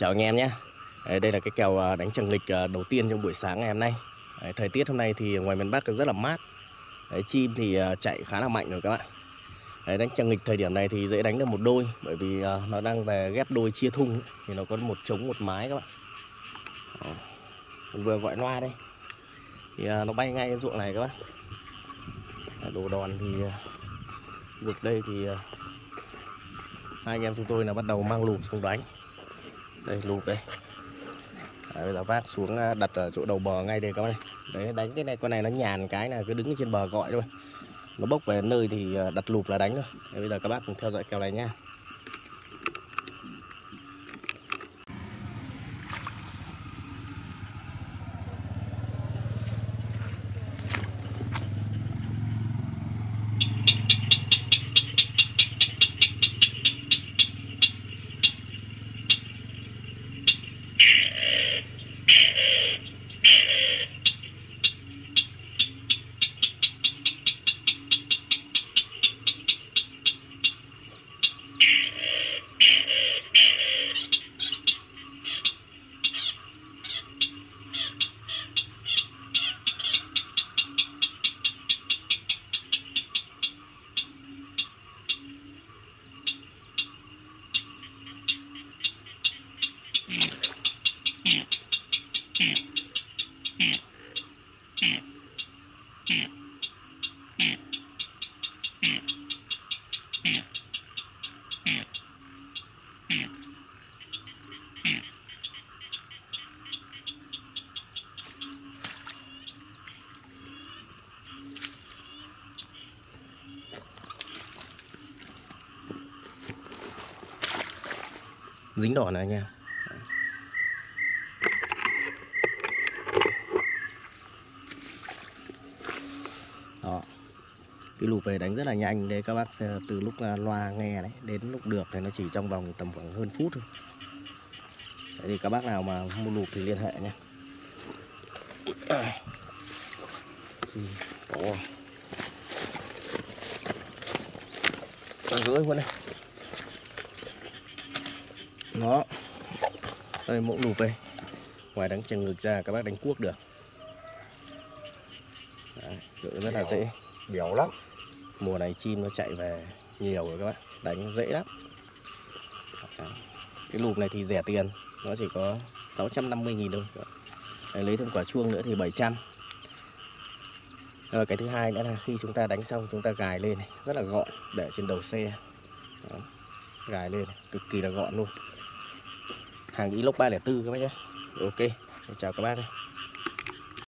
Chào anh em nhé. Đây là cái kèo đánh chằng nghịch đầu tiên trong buổi sáng ngày hôm nay. Thời tiết hôm nay thì ngoài miền Bắc rất là mát. Chim thì chạy khá là mạnh rồi các bạn. Đánh chằng nghịch thời điểm này thì dễ đánh được một đôi, bởi vì nó đang về ghép đôi chia thung thì nó có một trống một mái các bạn. Mình vừa gọi loa đây thì nó bay ngay ruộng này các bạn. Đồ đòn thì vực đây thì hai anh em chúng tôi là bắt đầu mang lụp xuống đánh. Đây lụp đây. Bây giờ vác xuống đặt ở chỗ đầu bờ ngay đây các bạn. Đấy, đánh cái này, con này nó nhàn cái là cứ đứng trên bờ gọi thôi. Nó bốc về nơi thì đặt lụp là đánh thôi. Bây giờ các bác cùng theo dõi kèo này nha. Dính đỏ này nha. Đó. Cái lụp này đánh rất là nhanh đấy các bác, từ lúc loa nghe đấy đến lúc được thì nó chỉ trong vòng tầm khoảng hơn phút thôi. Đấy thì các bác nào mà mua lụp thì liên hệ nhé. Rưỡi luôn đây. Đó. Đây mẫu lụp đây. Ngoài đánh chằng ngực ra các bác đánh cuốc được. Đấy, rất là dễ. Béo lắm. Mùa này chim nó chạy về nhiều rồi các bạn, đánh dễ lắm. Cái lụp này thì rẻ tiền, nó chỉ có 650.000 thôi. Đấy, lấy thêm quả chuông nữa thì 700. Rồi cái thứ hai nữa là khi chúng ta đánh xong chúng ta gài lên này, rất là gọn, để trên đầu xe. Đó. Gài lên này, cực kỳ là gọn luôn. Hàng Inox 304 các bác nhé. Ok, chào các bác đây.